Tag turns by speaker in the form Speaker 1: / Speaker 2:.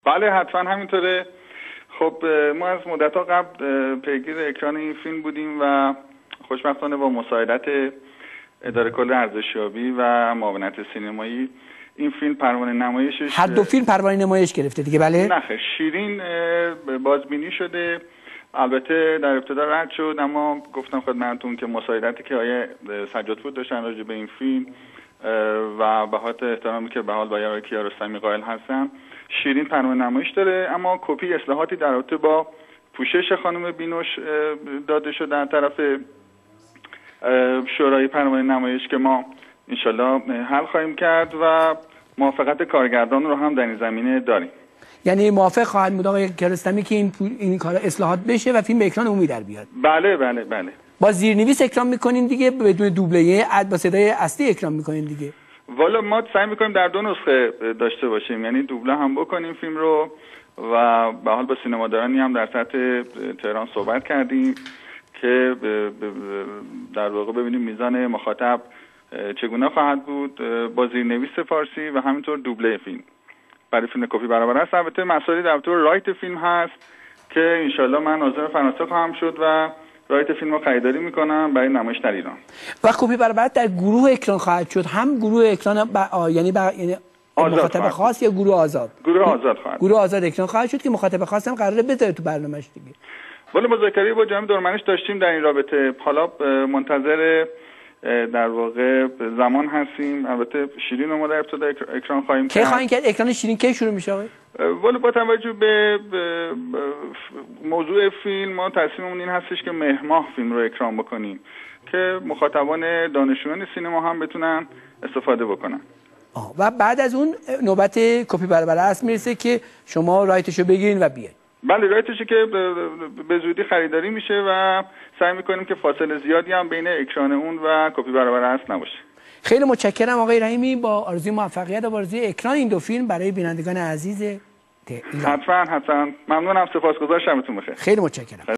Speaker 1: بله حتما همینطوره. خب ما از مدت‌ها قبل پیگیر اکران این فیلم بودیم و خوشبختانه با مساعدت اداره کل ارزشیابی و معاونت سینمایی این فیلم پروانه نمایشش
Speaker 2: هر دو فیلم پروانه نمایش گرفته دیگه. بله
Speaker 1: نه شیرین بازبینی شده، البته در ابتدا رد شد، اما گفتم خدمتتون که مساعدتی که آقای سجادپور داشتن راجع به این فیلم و به خاطر احترامی که به حال با آقای کیارستمی قائل هستم، شیرین پروانه نمایش داره، اما کپی اصلاحاتی در رابطه با پوشش خانم بینوش داده شده در طرف شورای پروانه نمایش که ما انشالله حل خواهیم کرد و موافقت کارگردان رو هم در این زمینه داریم.
Speaker 2: یعنی موافق خواهد بود آقای کیارستمی که این کار اصلاحات بشه و فیلم به اکران عمومی در بیاد؟
Speaker 1: بله بله بله.
Speaker 2: با زیرنویس اکران میکنین دیگه، بدون دوبله، با صدای اصلی اکران میکنین دیگه؟
Speaker 1: والا ما سعی میکنیم در دو نسخه داشته باشیم، یعنی دوبله هم بکنیم فیلم رو و به حال با سینمادارانی هم در سطح تهران صحبت کردیم که در واقع ببینیم میزان مخاطب چگونه خواهد بود با زیرنویس فارسی و همینطور دوبله فیلم برای فیلم کپی برابر است. البته مسائلی در طور رایت فیلم هست که انشالله من ناظر فرانسه خواهم شد و رایت فیلم رو خریداری میکنم برای نمایش در ایران.
Speaker 2: و کپی برابر در گروه اکران خواهد شد، هم گروه اکران یعنی مخاطب خاص یا گروه آزاد؟
Speaker 1: گروه آزاد خواهد.
Speaker 2: گروه آزاد اکران خواهد شد که مخاطب خاص هم قراره بذاره تو برنامه‌اش دیگه.
Speaker 1: ولی مذاکره با جناب دورمنش داشتیم در این رابطه، حالا منتظر در واقع زمان هستیم. البته شیرین رو ما در ابتدا اکران خواهیم کرد.
Speaker 2: کی خواهیم کرد؟ اکران شیرین کی شروع میشه آقای؟
Speaker 1: ولی با توجه به موضوع فیلم ما تصمیممون این هستش که مهر ماه فیلم رو اکران بکنیم که مخاطبان دانشجویان سینما هم بتونن استفاده بکنن.
Speaker 2: و بعد از اون نوبت کپی برابر است میرسه که شما رایتشو بگیرین و بیاین.
Speaker 1: بله رایتشو که به زودی خریداری میشه و سعی میکنیم که فاصله زیادی هم بین اکران اون و کپی برابر است نباشه.
Speaker 2: خیلی متشکرم آقای رحیمی، با آرزوی موفقیت و آرزوی اکران این دو فیلم برای بینندگان عزیز
Speaker 1: حتما ممنونم، سپاسگزارم، شبتون بخیر.
Speaker 2: خیلی متشکرم.